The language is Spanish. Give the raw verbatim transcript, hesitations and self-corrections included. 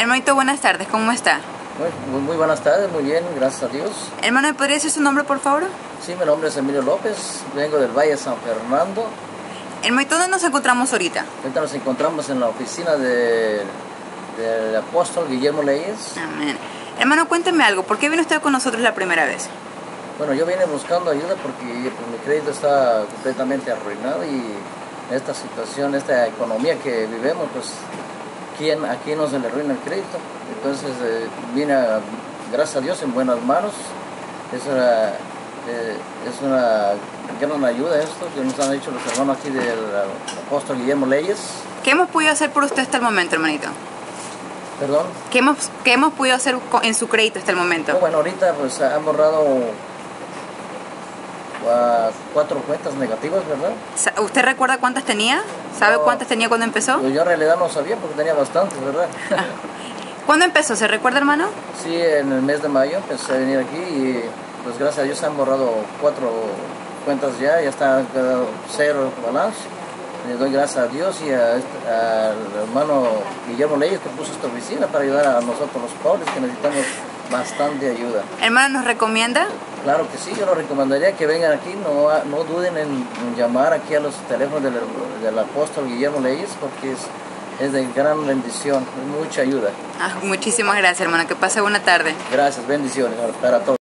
Hermanito, buenas tardes, ¿cómo está? Muy, muy buenas tardes, muy bien, gracias a Dios. Hermano, ¿me podría decir su nombre, por favor? Sí, mi nombre es Emilio López, vengo del Valle de San Fernando. Hermanito, ¿dónde nos encontramos ahorita? Ahorita nos encontramos en la oficina de, del apóstol Guillermo Leyes. Amén. Hermano, cuénteme algo, ¿por qué vino usted con nosotros la primera vez? Bueno, yo vine buscando ayuda porque pues, mi crédito está completamente arruinado y esta situación, esta economía que vivimos, pues ¿quién, aquí no se le arruina el crédito. Entonces eh, vine, a, gracias a Dios, en buenas manos. Es una, eh, es una gran ayuda esto que nos han dicho los hermanos aquí del apóstol Guillermo Leyes. ¿Qué hemos podido hacer por usted hasta el momento, hermanito? ¿Perdón? ¿Qué hemos, qué hemos podido hacer en su crédito hasta el momento? Oh, bueno, ahorita pues han borrado uh, cuatro cuentas negativas, ¿verdad? ¿Usted recuerda cuántas tenía? ¿Sabe No, cuántas tenía cuando empezó? Pues yo en realidad no sabía porque tenía bastantes, ¿verdad? ¿Cuándo empezó? ¿Se recuerda, hermano? Sí, en el mes de mayo empecé a venir aquí y pues gracias a Dios se han borrado cuatro cuentas ya, ya está quedado cero balance. Le doy gracias a Dios y a este, al hermano Guillermo Leyes que puso esta oficina para ayudar a nosotros los pobres que necesitamos bastante ayuda. Hermano, ¿nos recomienda? Claro que sí, yo lo recomendaría que vengan aquí, no, no duden en, en llamar aquí a los teléfonos del, del apóstol Guillermo Leyes porque es, es de gran bendición, es mucha ayuda. Ah, muchísimas gracias, hermano, que pase buena tarde. Gracias, bendiciones para todos.